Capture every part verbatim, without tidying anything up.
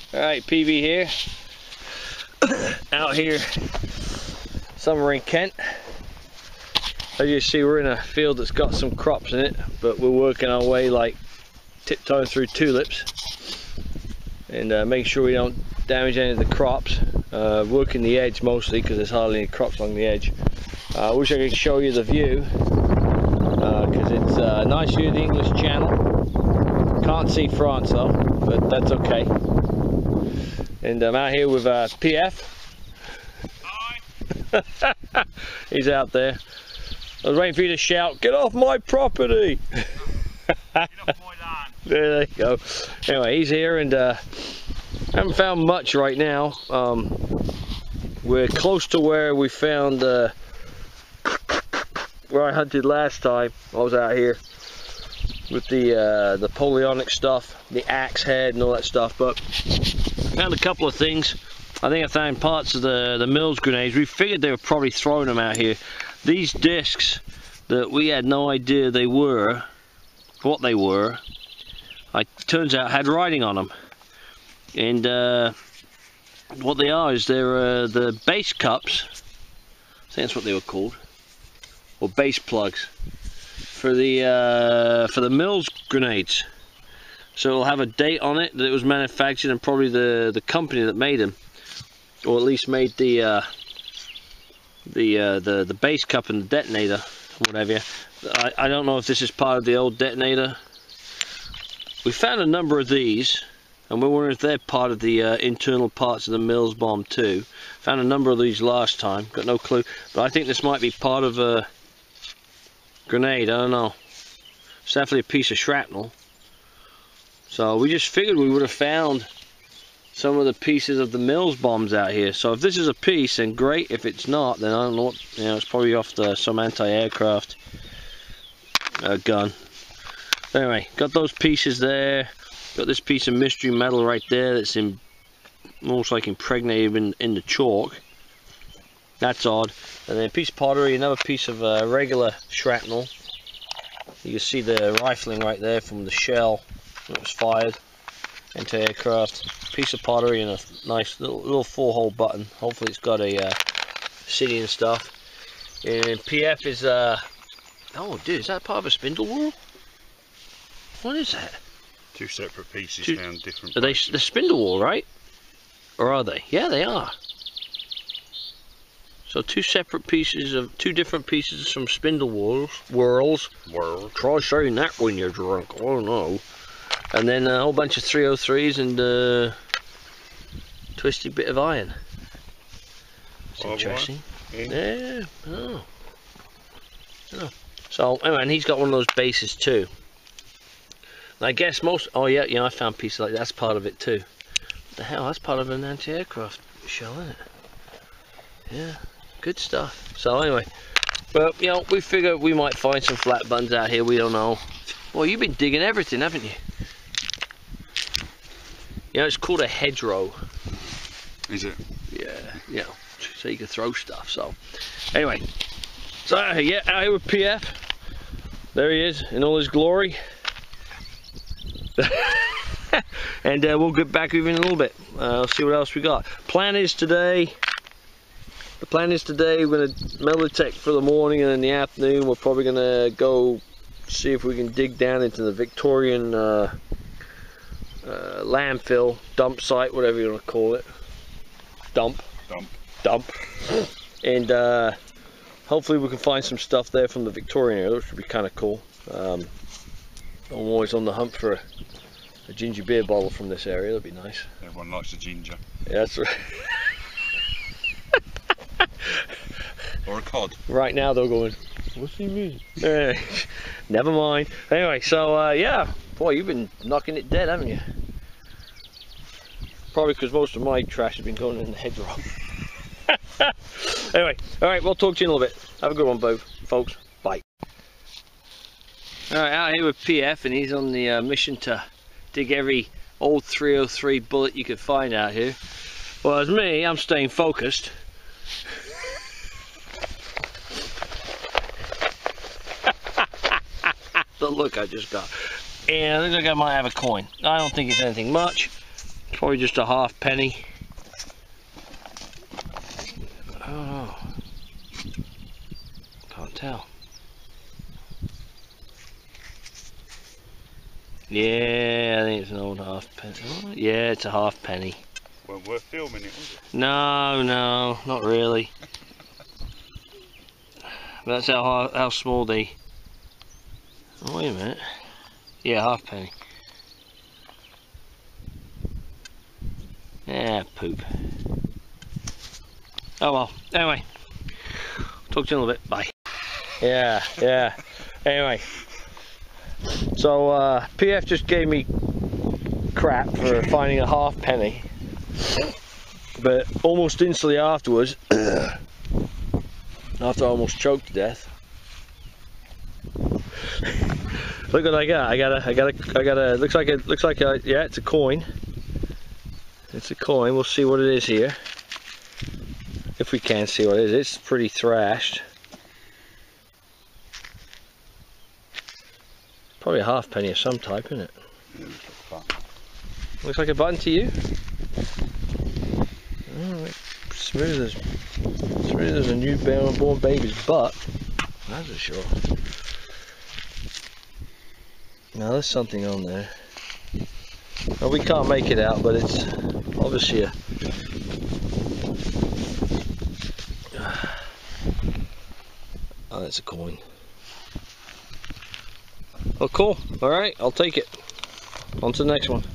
Alright, P V here. Out here somewhere in Kent. As you see, we're in a field that's got some crops in it, but we're working our way like tiptoeing through tulips and uh, making sure we don't damage any of the crops. Uh, working the edge mostly because there's hardly any crops along the edge. I uh, wish I could show you the view because uh, it's a nice view of the English Channel. Can't see France though, but that's okay. And I'm out here with uh, P F. Hi. He's out there. I was waiting for you to shout, "Get off my property!" Get off my land. There you go. Anyway, he's here and uh, haven't found much right now. Um, we're close to where we found uh, where I hunted last time. I was out here with the uh, the Napoleonic stuff, the axe head and all that stuff, but found a couple of things. I think I found parts of the the Mills grenades. We figured they were probably throwing them out here. These discs that we had no idea they were, what they were, I turns out had writing on them. And uh, what they are is they're uh, the base cups. I think that's what they were called, or base plugs for the uh, for the Mills grenades. So it'll have a date on it that it was manufactured, and probably the the company that made them, or at least made the uh, the uh, the the base cup and the detonator, whatever. I, I don't know if this is part of the old detonator. We found a number of these, and we're wondering if they're part of the uh, internal parts of the Mills bomb too. Found a number of these last time, got no clue, but I think this might be part of a grenade. I don't know. It's definitely a piece of shrapnel. So we just figured we would have found some of the pieces of the Mills bombs out here. So if this is a piece, then great. If it's not, then I don't know what, you know, it's probably off the some anti-aircraft uh, gun. Anyway, got those pieces there. Got this piece of mystery metal right there that's in almost like impregnated in, in the chalk. That's odd. And then a piece of pottery, another piece of uh, regular shrapnel. You can see the rifling right there from the shell that was fired into aircraft. Piece of pottery and a nice little, little four hole button. Hopefully it's got a uh, city and stuff. And P F is uh oh dude, is that part of a spindle whorl? What is that? Two separate pieces Two, found different are they places. the spindle whorl, right? Or are they? Yeah, they are. So two separate pieces of two different pieces from spindle whorls. Whirls. Whirl. Try saying that when you're drunk. I don't know. And then a whole bunch of three oh threes and a twisty bit of iron. It's Oh, interesting. Yeah. Yeah. Oh. Oh. So anyway, and he's got one of those bases too. And I guess most. Oh yeah, yeah. I found pieces like that. That's part of it too. What the hell? That's part of an anti-aircraft shell, isn't it? Yeah. Good stuff. So anyway, well, you know, we figured we might find some flat buttons out here. We don't know. Well, you've been digging everything, haven't you? You know, it's called a hedgerow. Is it? Yeah, you know, so you can throw stuff. So, anyway, so yeah, out here with P F. There he is in all his glory. And uh, we'll get back with you in a little bit. Uh, see what else we got. Plan is today. The plan is today we're going to metal detect for the morning, and in the afternoon we're probably going to go see if we can dig down into the Victorian uh, uh, landfill, dump site, whatever you want to call it. Dump. Dump. Dump. And uh, hopefully we can find some stuff there from the Victorian era, which would be kind of cool. Um, I'm always on the hunt for a, a ginger beer bottle from this area. That'd be nice. Everyone likes a ginger. Yeah, that's right. Or a cod. Right now they're going, what's he mean? Eh, never mind. Anyway, so uh, yeah, boy, you've been knocking it dead, haven't you? Probably because most of my trash has been going in the hedgerow. Anyway, all right, we'll talk to you in a little bit. Have a good one, both folks. Bye. All right, out here with P F, and he's on the uh, mission to dig every old three oh three bullet you could find out here. Well, as me, I'm staying focused. The look I just got. And I think I might have a coin. I don't think it's anything much, It's probably just a half penny. I don't know. Can't tell. Yeah, I think it's an old half penny. Oh, yeah, it's a half penny. Well, we're filming it, was it? No, no, not really. But that's how how small they. Oh, wait a minute. Yeah, half penny. Yeah, poop. Oh well. Anyway, talk to you in a little bit. Bye. Yeah, yeah. Anyway, so uh, P F just gave me crap for finding a half penny, but almost instantly afterwards, after I almost choked to death, look what I got. I got a, I got a, I got a. Looks like it. Looks like a. Yeah, it's a coin. It's a coin. We'll see what it is here. If we can see what it is. It's pretty thrashed. Probably a half penny of some type, isn't it? Yeah, looks like fun. Looks like a button to you? Oh, smooth as smooth as a newborn baby's butt. That's for sure. Now there's something on there. Well, we can't make it out, but it's obviously a. Oh, that's a coin. Oh, cool. All right, I'll take it. On to the next one.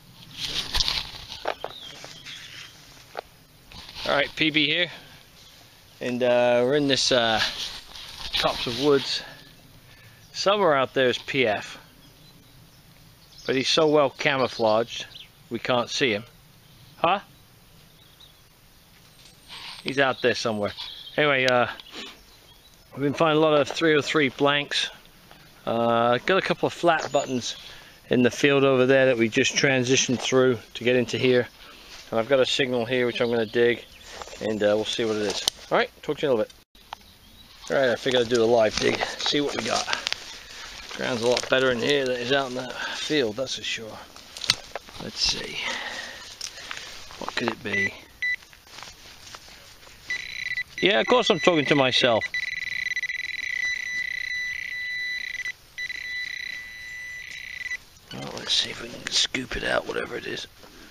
All right, P B here, and uh, we're in this uh, copse of woods. Somewhere out there is P F, but he's so well camouflaged we can't see him. Huh? He's out there somewhere. Anyway, uh, we've been finding a lot of three oh three blanks. Uh, got a couple of flat buttons in the field over there that we just transitioned through to get into here. And I've got a signal here which I'm going to dig, and uh, we'll see what it is. Alright, talk to you in a little bit. Alright, I figured I'd do a live dig, see what we got. Ground's a lot better in here than it is out in the field, that's for sure. Let's see. What could it be? Yeah, of course I'm talking to myself. Well, let's see if we can scoop it out, whatever it is.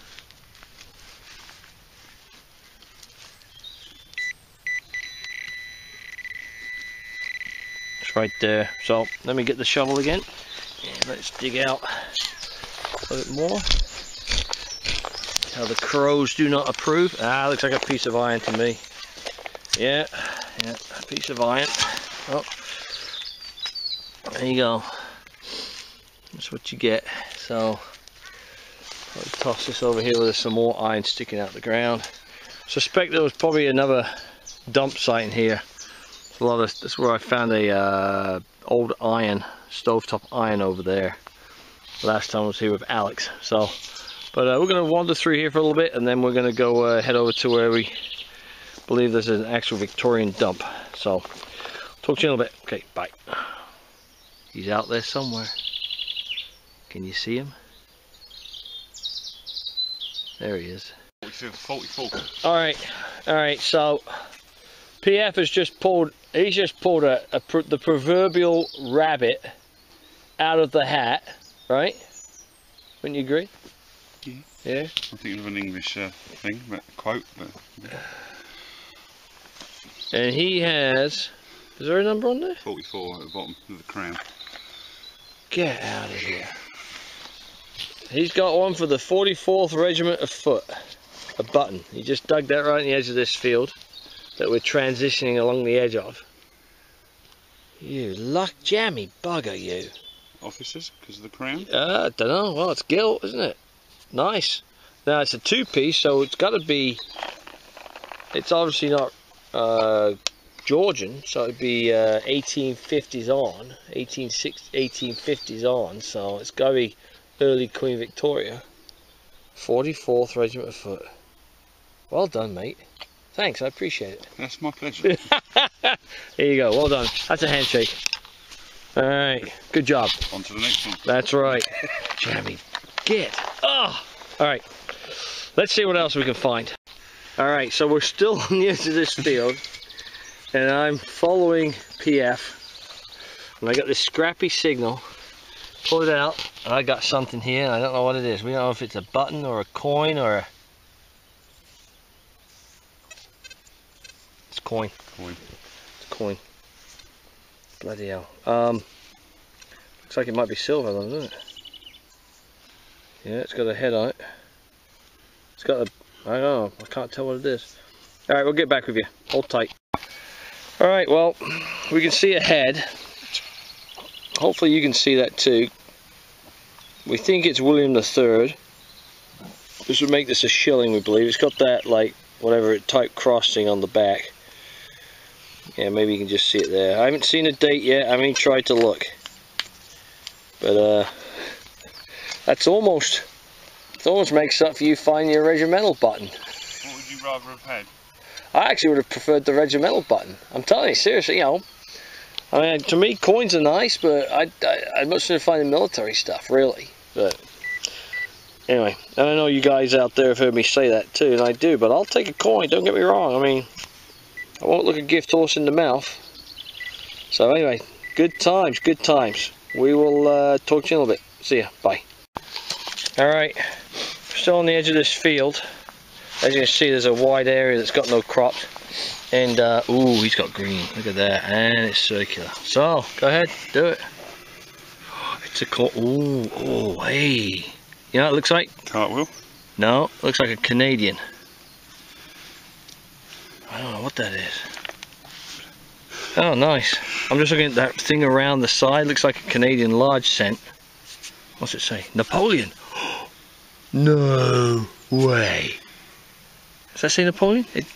It's right there. So let me get the shovel again. And let's dig out a little bit more. How the crows do not approve. Ah, looks like a piece of iron to me. Yeah, yeah, a piece of iron. Oh, there you go. That's what you get. So I'll toss this over here with some more iron sticking out the ground. Suspect there was probably another dump site in here. A lot of that's where I found a uh, old iron, stovetop iron over there. Last time I was here with Alex. So, but uh, we're going to wander through here for a little bit, and then we're going to go uh, head over to where we believe there's an actual Victorian dump. So, talk to you in a little bit. Okay, bye. He's out there somewhere. Can you see him? There he is. forty-four. All right, all right. So P F has just pulled. He's just pulled a, a the proverbial rabbit out of the hat, right? Wouldn't you agree? Yeah. Yeah. I think of an English uh, thing, but quote. But yeah. And he has. Is there a number on there? forty-four at the bottom of the crown. Get out of here. He's got one for the forty-fourth Regiment of Foot. A button. He just dug that right in the edge of this field that we're transitioning along the edge of. You luck jammy bugger, you. Officers, because of the crown? Uh, I don't know. Well, it's gilt, isn't it? Nice. Now, it's a two-piece, so it's got to be... It's obviously not uh, Georgian, so it'd be uh, eighteen fifties on. eighteen fifties on, so it's got to be early Queen Victoria. forty-fourth Regiment of Foot. Well done, mate. Thanks, I appreciate it. That's my pleasure. There you go, well done. That's a handshake. Alright, good job. On to the next one. That's right. Jammy, get. Oh! Alright. let's see what else we can find. Alright, so we're still on the edge of this field, and I'm following P F, and I got this scrappy signal. Pull it out, and I got something here, and I don't know what it is. We don't know if it's a button or a coin or a... It's coin. Coin. It's coin. Bloody hell. Um, looks like it might be silver though, doesn't it? Yeah, it's got a head on it. It's got a... I don't know, I can't tell what it is. Alright, we'll get back with you. Hold tight. Alright, well, we can see a head. Hopefully you can see that too. We think it's William the Third. This would make this a shilling, we believe. It's got that, like, whatever, type crossing on the back. Yeah, maybe you can just see it there. I haven't seen a date yet. I haven't even tried to look. But, uh, that's almost, it almost makes up for you finding your regimental button. What would you rather have had? I actually would have preferred the regimental button. I'm telling you, seriously, you know. I mean, to me, coins are nice, but I, I, I'd much rather find the military stuff, really. But anyway, and I know you guys out there have heard me say that too, and I do, but I'll take a coin, don't get me wrong. I mean, I won't look a gift horse in the mouth. So anyway, good times, good times. We will uh, talk to you in a little bit. See ya, bye. Alright, still on the edge of this field. As you can see, there's a wide area that's got no crops. And, uh, ooh, he's got green. Look at that. And it's circular. So, go ahead, do it. It's a co- ooh, oh, hey. You know what it looks like? Cartwheel? No, it looks like a Canadian. I don't know what that is. Oh, nice. I'm just looking at that thing around the side. Looks like a Canadian large cent. What's it say? Napoleon. No way. Does that say Napoleon? It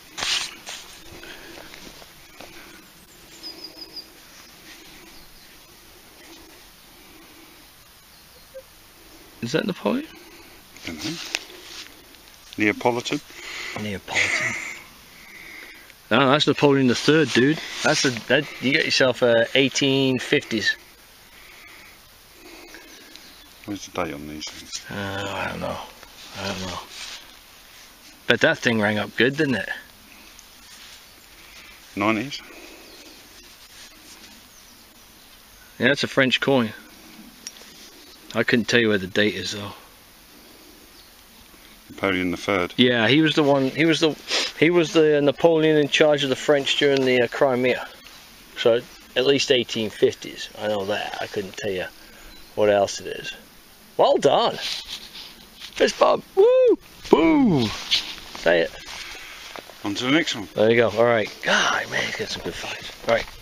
Is that Napoleon? I don't know. Neapolitan? Neapolitan. No, that's Napoleon the Third, dude. That's a that you get yourself a eighteen fifties. Where's the date on these things? Uh, I don't know. I don't know. But that thing rang up good, didn't it? nineties? Yeah, that's a French coin. I couldn't tell you where the date is though. Napoleon the Third. Yeah, he was the one. He was the he was the Napoleon in charge of the French during the uh, Crimea. So at least eighteen fifties. I know that. I couldn't tell you what else it is. Well done. Fist bump. Woo! Boom! Say it. On to the next one. There you go. All right. God, man, he's got some good finds. All right.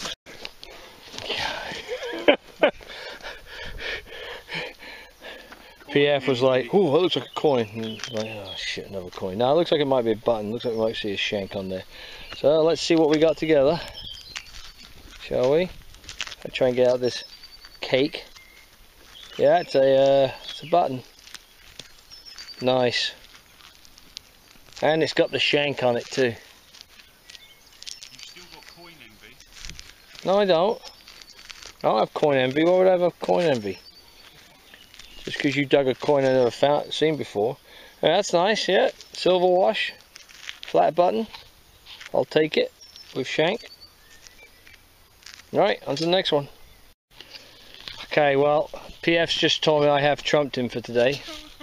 P F was like, "Ooh, that looks like a coin." And like, oh shit, another coin. Now it looks like it might be a button. Looks like we might see a shank on there. So let's see what we got together, shall we? I'll try and get out this cake. Yeah, it's a uh, it's a button. Nice. And it's got the shank on it too. You've still got coin envy? No, I don't. I don't have coin envy. Why would I have coin envy? Just because you dug a coin I never found, seen before. Yeah, that's nice, yeah. Silver wash. Flat button. I'll take it with shank. Right, on to the next one. Okay, well, P F's just told me I have trumped him for today.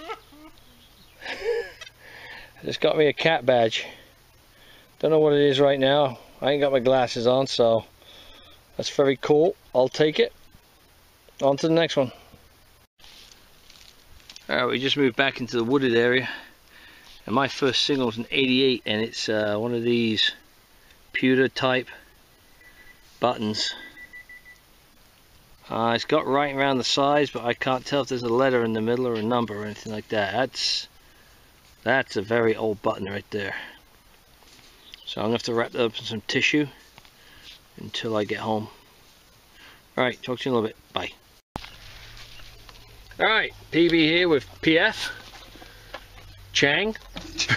Just got me a cat badge. Don't know what it is right now. I ain't got my glasses on, so that's very cool. I'll take it. On to the next one. Alright, we just moved back into the wooded area, and my first signal is an eighty-eight, and it's uh, one of these pewter type buttons. Uh, it's got writing around the sides, but I can't tell if there's a letter in the middle or a number or anything like that. That's that's a very old button right there. So I'm gonna have to wrap that up in some tissue until I get home. Alright, talk to you in a little bit. Bye. Alright, P B here with P F. Chang.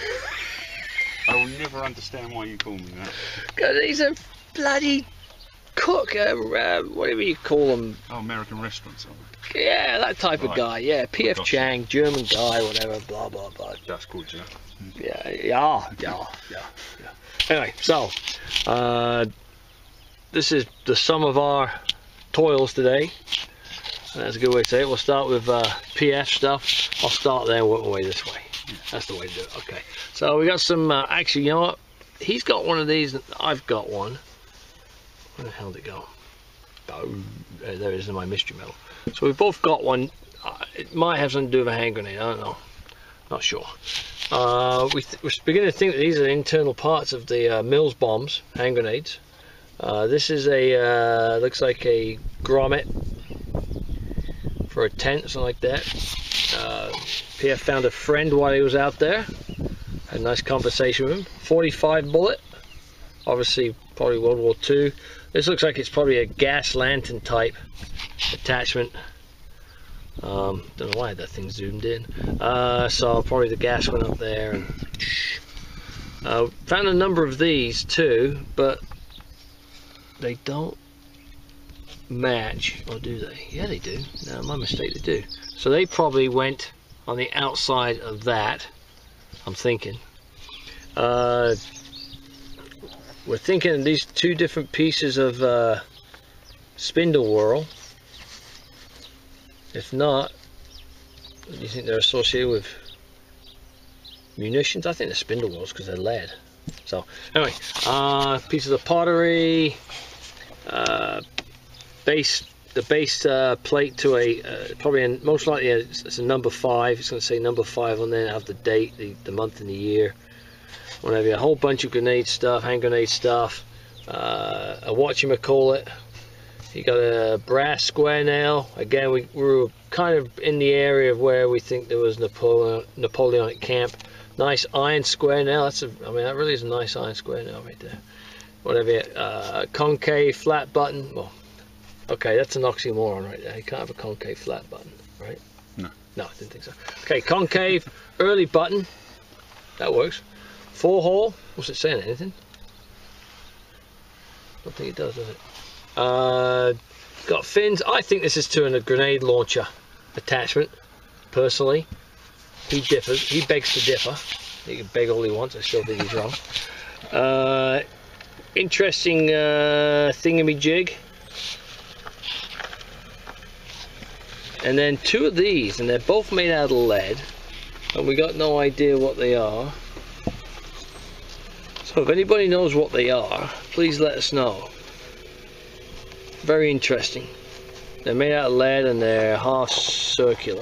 I will never understand why you call me that. Because he's a bloody cook, uh, uh, whatever you call them. Oh, American restaurants. Yeah, that type right. of guy. Yeah, P F Gotcha. Chang, German guy, whatever. Blah blah blah. That's good, yeah. Yeah, yeah, yeah, yeah, yeah. Anyway, so uh, this is the sum of our toils today. That's a good way to say it. We'll start with uh, P F stuff. I'll start there and work my way this way. That's the way to do it. Okay. So we got some. Uh, actually, you know what? He's got one of these. And I've got one. Where the hell did it go? Oh, there it is in my mystery metal. So we've both got one. Uh, it might have something to do with a hand grenade. I don't know. Not sure. Uh, we th we're beginning to think that these are internal parts of the uh, Mills bombs, hand grenades. Uh, this is a uh, looks like a grommet for a tent, something like that. Uh, P F found a friend while he was out there. Had a nice conversation with him. forty-five bullet, obviously probably World War Two. This looks like it's probably a gas lantern type attachment. Um, don't know why that thing zoomed in. Uh, so probably the gas went up there. And uh, found a number of these too, but they don't match, or do they? Yeah, they do. No, my mistake, they do. So they probably went on the outside of that, I'm thinking. Uh, we're thinking of these two different pieces of uh, spindle whorl. If not, do you think they're associated with munitions? I think they're spindle whorls because they're lead. So anyway, uh, pieces of pottery, uh, base, the base uh, plate to a uh, probably a, most likely a, it's a number five. It's going to say number five on there. Have the date, the, the month, and the year. Whatever. A whole bunch of grenade stuff, hand grenade stuff. Uh, a whatchamacallit. You got a brass square nail. Again, we, we were kind of in the area of where we think there was Napoleon, Napoleonic camp. Nice iron square nail. That's a, I mean, that really is a nice iron square nail right there. Whatever. Uh, concave flat button. Well, okay, that's an oxymoron right there. You can't have a concave flat button, right? No. No, I didn't think so. Okay, concave early button. That works. Four hole. What's it saying? Anything? Don't think it does, does it? Uh, got fins. I think this is to a grenade launcher attachment. Personally, he differs. He begs to differ. He can beg all he wants. I still think he's wrong. Uh, interesting uh, thingamajig. And then two of these, and they're both made out of lead, and we got no idea what they are. So if anybody knows what they are, please let us know. Very interesting. They're made out of lead and they're half circular.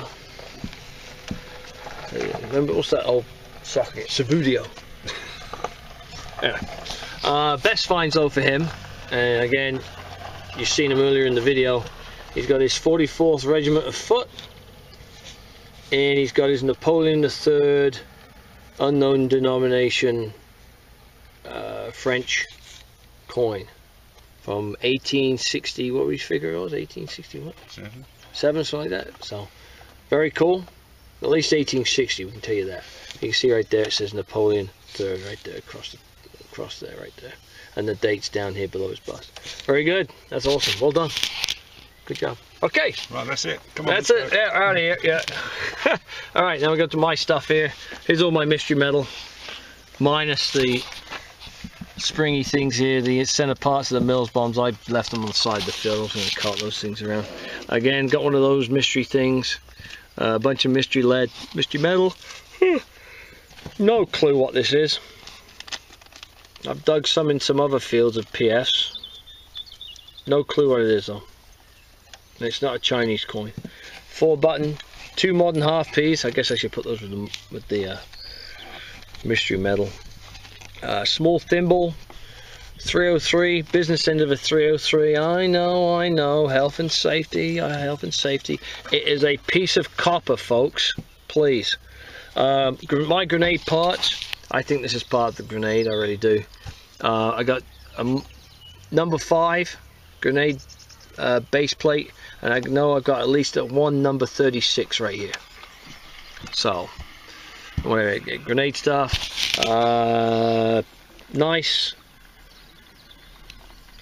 Remember, what's that old socket? Savudio. Yeah. Uh, best finds though for him, and again, you've seen him earlier in the video. He's got his forty-fourth Regiment of Foot, and he's got his Napoleon the third unknown denomination uh, French coin. From eighteen sixty, what we figure it was? eighteen sixty what? Seven. Seven, something like that. So, very cool. At least eighteen sixty, we can tell you that. You can see right there, it says Napoleon third, right there, across the, across there, right there. And the date's down here below his bust. Very good. That's awesome. Well done. Good job. Okay. Right, that's it. Come on. That's it. Go. Yeah, out of here. Yeah. All right, now we go to my stuff here. Here's all my mystery metal, minus the springy things here, the center parts of the Mills bombs. I left them on the side of the field. I was going to cart those things around. Again, got one of those mystery things. Uh, a bunch of mystery lead, mystery metal. No clue what this is. I've dug some in some other fields of P Fs. No clue what it is though. And it's not a Chinese coin. Four button, two modern half P's. I guess I should put those with the, with the uh, mystery metal. Uh, small thimble, three oh three, business end of a three oh three. I know, I know, health and safety, uh, health and safety. It is a piece of copper, folks, please. Um, my grenade parts, I think this is part of the grenade, I really do. Uh, I got a number five grenade uh, base plate, and I know I've got at least a one number thirty-six right here. So, where grenade stuff, uh, nice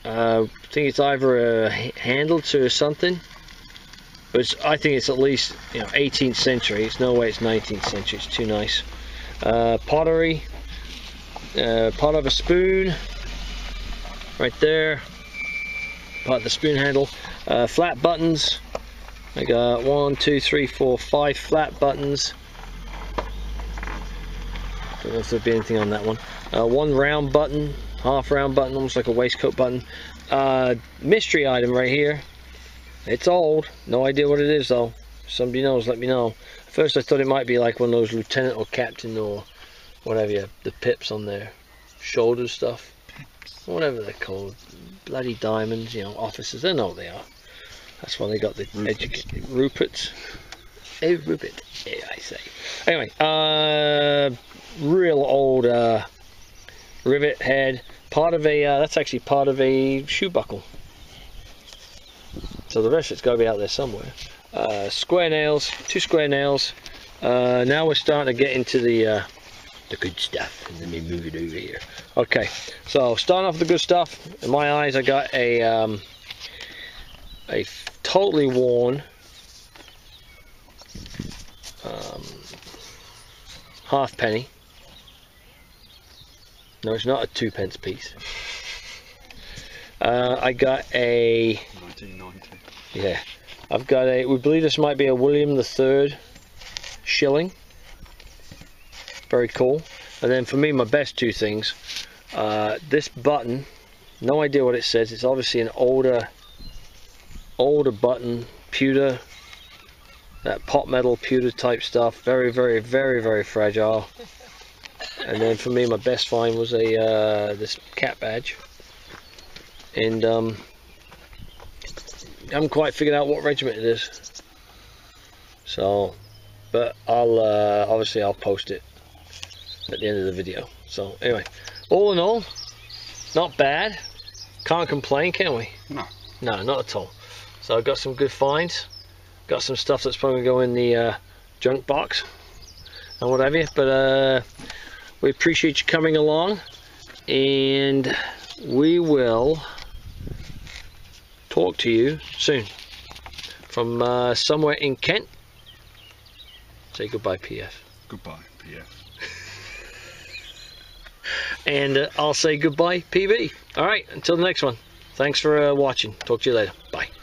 Uh, I think it's either a handle to something. But it's, I think it's at least, you know, eighteenth century. It's no way it's nineteenth century. It's too nice. Uh, pottery. Uh, part of a spoon. Right there. Part of the spoon handle. Uh, flat buttons. I got one, two, three, four, five flat buttons. Don't know if there'll be anything on that one. Uh, one round button, half round button, almost like a waistcoat button. Uh, mystery item right here. It's old. No idea what it is though. If somebody knows, let me know. At first I thought it might be like one of those lieutenant or captain or whatever you have, the pips on their shoulder stuff. Whatever they're called. Bloody diamonds, you know, officers. They know what they are. That's why they got the educated Ruperts. Hey, Rupert. Yeah, I say. Anyway, uh, real old uh, rivet head. Part of a, uh, that's actually part of a shoe buckle. So the rest of it's got to be out there somewhere. Uh, square nails, two square nails. Uh, now we're starting to get into the uh, the good stuff. Let me move it over here. Okay, so starting off with the good stuff. In my eyes, I got a um, a totally worn um, half penny. No, it's not a two pence piece. Uh, I got a nineteen ninety. Yeah, I've got a, we believe this might be a William the Third shilling. Very cool. And then for me, my best two things, uh, this button, no idea what it says. It's obviously an older, older button, pewter, that pot metal pewter type stuff. Very, very, very, very fragile. And then for me, my best find was a uh, this cat badge. And um, I haven't quite figured out what regiment it is. So, but I'll uh, obviously I'll post it at the end of the video. So anyway, all in all, not bad. Can't complain, can we? No. No, not at all. So I got some good finds. Got some stuff that's probably going to go in the uh, junk box and what have you. But uh, we appreciate you coming along, and we will talk to you soon from uh, somewhere in Kent. Say goodbye, P F. Goodbye, P F. And uh, I'll say goodbye, P B. All right, until the next one. Thanks for uh, watching. Talk to you later. Bye.